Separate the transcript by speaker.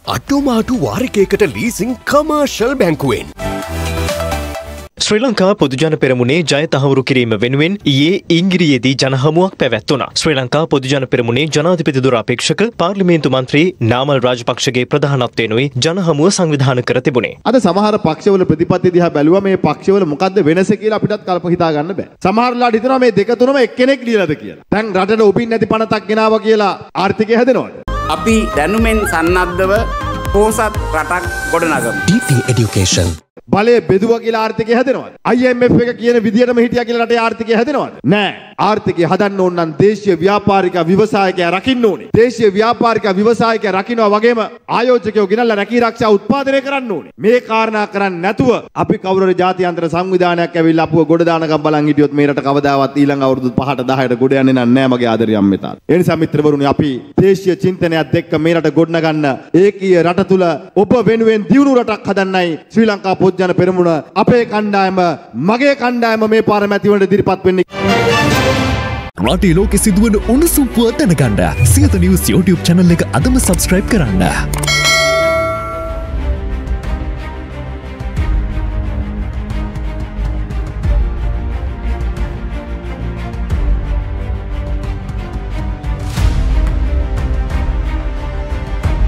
Speaker 1: අටුමාටු වාරිකයකට leasing commercial බැංකුවෙන්.
Speaker 2: ශ්‍රී ලංකා පොදුජන පෙරමුණේ ජය තහවුරු කිරීම වෙනුවෙන් ඊයේ ඉංගිරියේදී ජනහමුවක් පැවැත්වුණා. ශ්‍රී ලංකා පොදුජන පෙරමුණේ ජනාධිපති දුරාපේක්ෂක පාර්ලිමේන්තු මන්ත්‍රී නාමල් රාජපක්ෂගේ ප්‍රධානත්වයෙනුයි ජනහමුව සංවිධානය කර තිබුණේ.
Speaker 3: අද සමහර පක්ෂවල ප්‍රතිපත්ති දිහා බැලුවා මේ පක්ෂවල මොකද්ද වෙනස කියලා අපිටත් කල්ප හිතා ගන්න බෑ. සමහරලාට හිතනවා මේ දෙක තුනම එක්කෙනෙක් ලියලාද කියලා. දැන් රටට උපින් නැති පනතක් ගෙනාවා කියලා ආර්ථිකය හැදෙනවද?
Speaker 4: අපි දැනුමෙන් සන්නද්ධව පෝසත් රටක් ගොඩනගමු.
Speaker 1: DP Education
Speaker 3: බලය බෙදුවා කියලා ආර්ථිකය හැදෙනවද? IMF එක කියන විදියටම හිටියා කියලා රටේ ආර්ථිකය හැදෙනවද? නෑ. ආර්ථිකය හදන්න ඕන නම් දේශීය ව්‍යාපාරික ව්‍යවසායකයා රකින්න ඕනේ. දේශීය ව්‍යාපාරික ව්‍යවසායකයා රකින්නවා වගේම ආයෝජකයෝ ගෙනල්ලා රැකී ආරක්ෂා උත්පාදනය කරන්න ඕනේ. මේ කාරණා කරන්නේ නැතුව අපි කවුරුහරි ජාත්‍යන්තර සංවිධානයක් ඇවිල්ලා අපුව ගොඩ දානකම් බලන් හිටියොත් මේ රට කවදාවත් ඊළඟ අවුරුදු 5ට 10ට ගොඩ යන්නේ නැහැ මගේ ආදරය අම්මෙතාල. ඒ නිසා මිත්‍රවරුනි අපි දේශීය චින්තනයත් එක්ක මේ රට ගොඩනගන්න ඒකීය රට තුල ඔබ වෙනුවෙන් දියුණු රටක් හදන්නයි ශ්‍රී ලංකා පොදුජන පෙරමුණ අපේ කණ්ඩායම මගේ කණ්ඩායම මේ පාර මැතිවරණයට ඉදිරිපත් වෙන්නේ.
Speaker 5: රටේ ලෝකෙ සිදුවන උණුසුම් පුවත් දැනගන්න සියත නිවුස් YouTube channel එක අදම subscribe කරන්න.